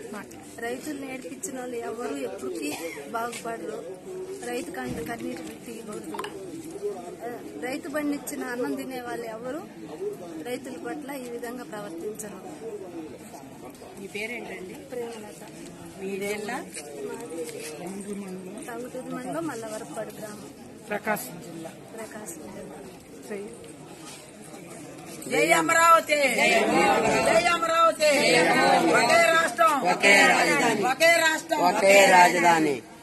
రైతులు నేర్పించిన వాళ్ళు ఎవరు ఎప్పటికీ బాగుపడరు. రైతు కంటే కన్నీటి తీయకూడదు. రైతు పండించిన అన్నం తినే వాళ్ళు ఎవరు రైతుల పట్ల ఈ విధంగా ప్రవర్తించరు. మీ పేరేంటండి? ప్రేమలత. మీదేళ్ళ? టంగుటూరు మండలం మల్లవరపాడు గ్రామం, ప్రకాశం జిల్లా. జై అమరావతి, జై అమరావతి. ఒకే రాష్ట్రం, ఒకే రాజధాని.